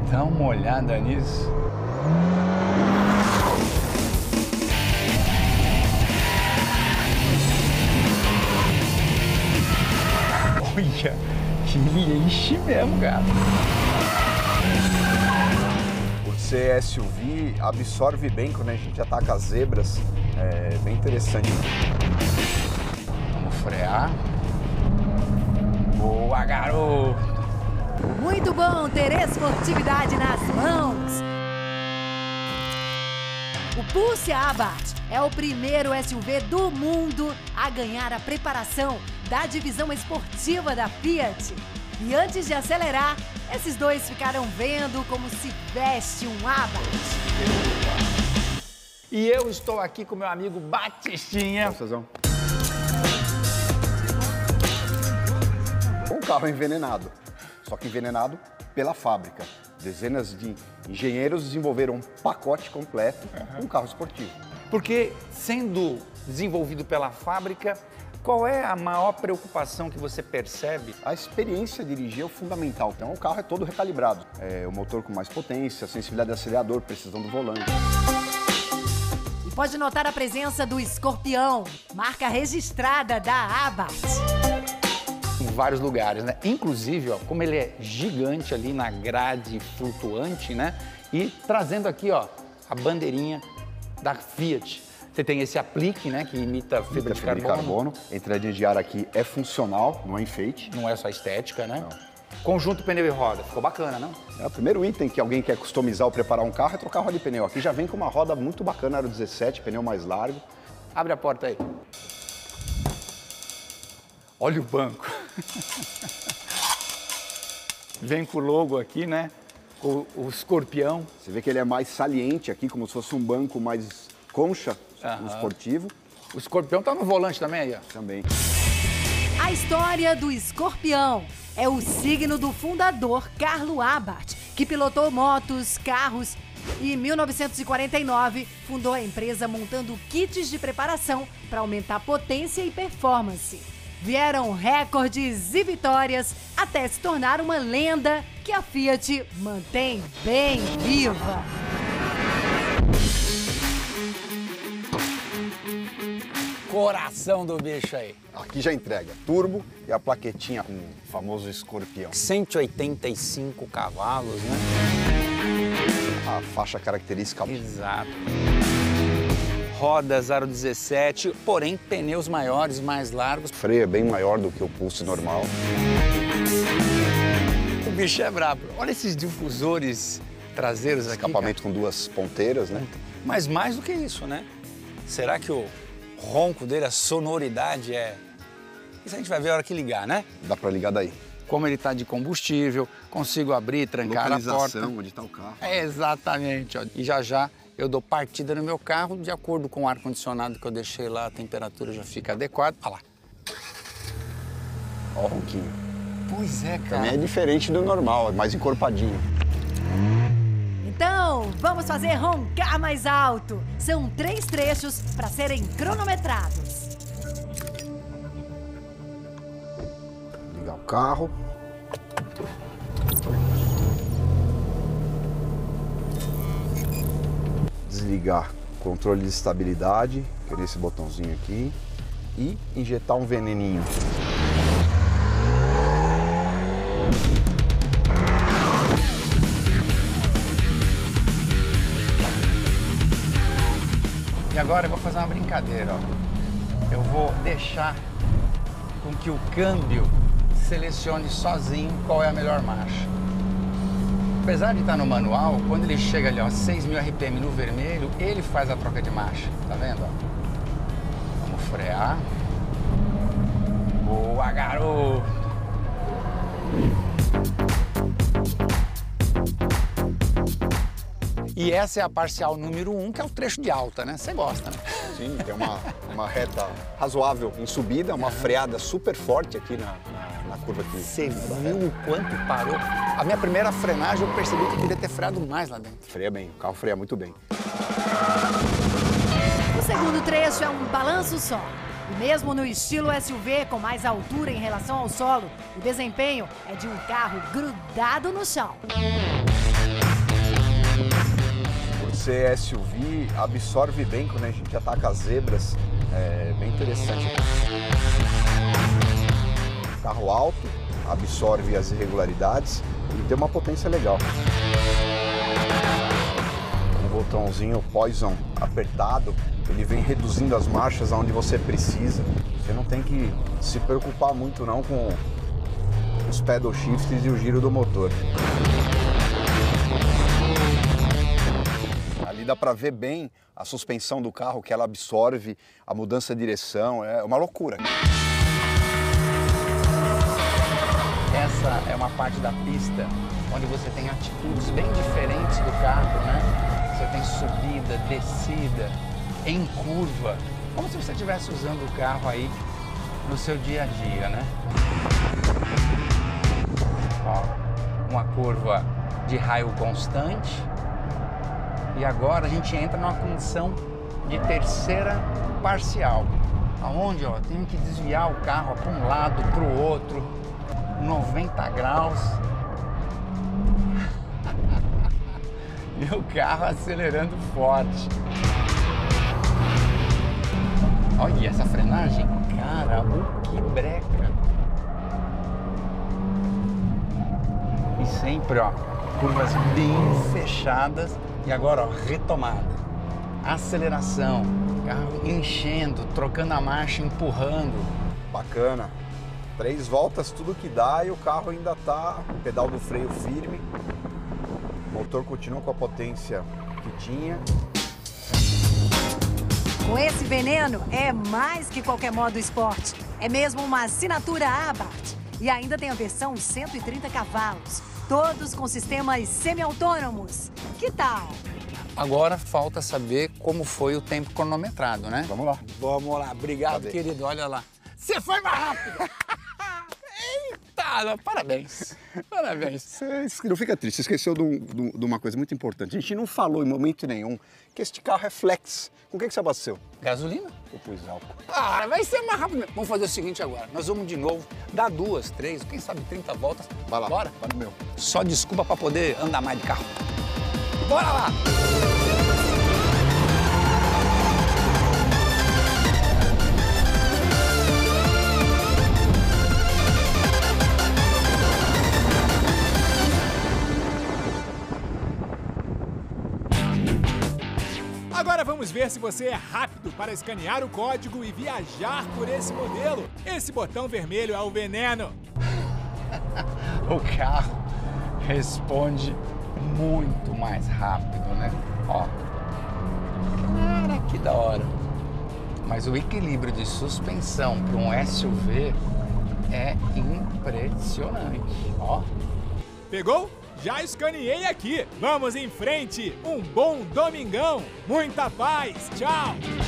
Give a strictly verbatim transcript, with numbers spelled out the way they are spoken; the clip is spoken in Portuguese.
Dá uma olhada nisso. Olha, ele enche mesmo, cara. Por ser S U V, absorve bem quando a gente ataca as zebras. É bem interessante. Vamos frear. Boa, garoto! Muito bom ter esportividade nas mãos. O Pulse Abarth é o primeiro S U V do mundo a ganhar a preparação da divisão esportiva da Fiat. E antes de acelerar, esses dois ficaram vendo como se veste um Abarth. E eu estou aqui com meu amigo Batistinha. Um carro envenenado, só que envenenado pela fábrica. Dezenas de engenheiros desenvolveram um pacote completo, uhum. um carro esportivo. Porque, sendo desenvolvido pela fábrica, qual é a maior preocupação que você percebe? A experiência de dirigir é o fundamental. Então, o carro é todo recalibrado. É o motor com mais potência, sensibilidade do acelerador, precisão do volante. E pode notar a presença do Escorpião, marca registrada da Abarth. Em vários lugares, né? Inclusive, ó, como ele é gigante ali na grade flutuante, né? E trazendo aqui, ó, a bandeirinha da Fiat. Você tem esse aplique, né, que imita fibra de carbono. carbono. A entradinha de ar aqui é funcional, não é enfeite. Não é só estética, né? Não. Conjunto pneu e roda, ficou bacana, não? É o primeiro item que alguém quer customizar ou preparar um carro é trocar a roda de pneu. Aqui já vem com uma roda muito bacana, aro dezessete, pneu mais largo. Abre a porta aí. Olha o banco. Vem com o logo aqui, né? O, o escorpião. Você vê que ele é mais saliente aqui, como se fosse um banco mais concha, uhum. um esportivo. O escorpião tá no volante também aí, ó. Também. A história do Escorpião é o signo do fundador Carlo Abarth, que pilotou motos, carros e em mil novecentos e quarenta e nove fundou a empresa montando kits de preparação para aumentar potência e performance. Vieram recordes e vitórias até se tornar uma lenda que a Fiat mantém bem viva. Coração do bicho aí. Aqui já entrega turbo e a plaquetinha com o famoso escorpião. cento e oitenta e cinco cavalos, né? A faixa característica. Exato. Rodas aro dezessete, porém pneus maiores, mais largos. O freio é bem maior do que o Pulse normal. O bicho é brabo. Olha esses difusores traseiros aqui. Escapamento com duas ponteiras, né? Mas mais do que isso, né? Será que o ronco dele, a sonoridade é... Isso a gente vai ver a hora que ligar, né? Dá pra ligar daí. Como ele tá de combustível, consigo abrir, trancar a porta. Onde tá o carro. É exatamente, ó. E já já eu dou partida no meu carro, de acordo com o ar-condicionado que eu deixei lá, a temperatura já fica adequada. Olha lá. Ó o ronquinho. Pois é, cara. Também é diferente do normal, é mais encorpadinho. Então, vamos fazer roncar mais alto. São três trechos para serem cronometrados. Ligar o carro. Desligar o controle de estabilidade, que é nesse botãozinho aqui. E injetar um veneninho. E agora eu vou fazer uma brincadeira, ó. Eu vou deixar com que o câmbio selecione sozinho qual é a melhor marcha. Apesar de estar no manual, quando ele chega ali, ó, seis mil R P M no vermelho, ele faz a troca de marcha. Tá vendo, ó? Vamos frear. Boa, garoto! E essa é a parcial número um, que é o trecho de alta, né? Você gosta, né? Sim, tem uma, uma reta razoável em subida, uma freada super forte aqui na, na, na curva aqui. Você viu o quanto parou? A minha primeira frenagem eu percebi que eu podia ter freado mais lá dentro. Freia bem, o carro freia muito bem. O segundo trecho é um balanço só. E mesmo no estilo S U V com mais altura em relação ao solo, o desempenho é de um carro grudado no chão. ser S U V, absorve bem quando a gente ataca as zebras. É bem interessante. Carro alto, absorve as irregularidades e tem uma potência legal. O botãozinho Poison apertado, ele vem reduzindo as marchas aonde você precisa. Você não tem que se preocupar muito não com os pedal shifts e o giro do motor. Ali dá para ver bem a suspensão do carro, que ela absorve a mudança de direção, é uma loucura. Essa é uma parte da pista onde você tem atitudes bem diferentes do carro, né? Você tem subida, descida, em curva, como se você estivesse usando o carro aí no seu dia a dia, né? Ó, uma curva de raio constante. E agora a gente entra numa condição de terceira parcial, aonde ó, tem que desviar o carro para um lado, para o outro, noventa graus. E o carro acelerando forte. Olha essa frenagem, cara, o que breca. E sempre, ó, curvas bem fechadas. E agora, ó, retomada, aceleração, carro enchendo, trocando a marcha, empurrando. Bacana. Três voltas, tudo que dá, e o carro ainda tá pedal do freio firme. O motor continua com a potência que tinha. Com esse veneno, é mais que qualquer modo esporte. É mesmo uma assinatura Abarth. E ainda tem a versão cento e trinta cavalos. Todos com sistemas semi-autônomos. Que tal? Agora falta saber como foi o tempo cronometrado, né? Vamos lá. Vamos lá. Obrigado, Cadê? querido. Olha lá. Você foi mais rápido! Eita! Parabéns. Parabéns. Você não fica triste, você esqueceu de, um, de uma coisa muito importante. A gente não falou em momento nenhum que este carro é flex. Com o que, que você abasteceu? Gasolina? Eu pus álcool. Ah, vai ser mais rápido. Vamos fazer o seguinte agora. Nós vamos de novo dar duas, três, quem sabe trinta voltas. Vai lá. Bora? Vai no meu. Só desculpa para poder andar mais de carro. Bora lá! Agora vamos ver se você é rápido para escanear o código e viajar por esse modelo. Esse botão vermelho é o veneno. O carro responde muito mais rápido, né? Ó. Cara, que da hora. Mas o equilíbrio de suspensão para um S U V é impressionante, ó. Pegou? Já escaneei aqui. Vamos em frente. Um bom domingão. Muita paz. Tchau.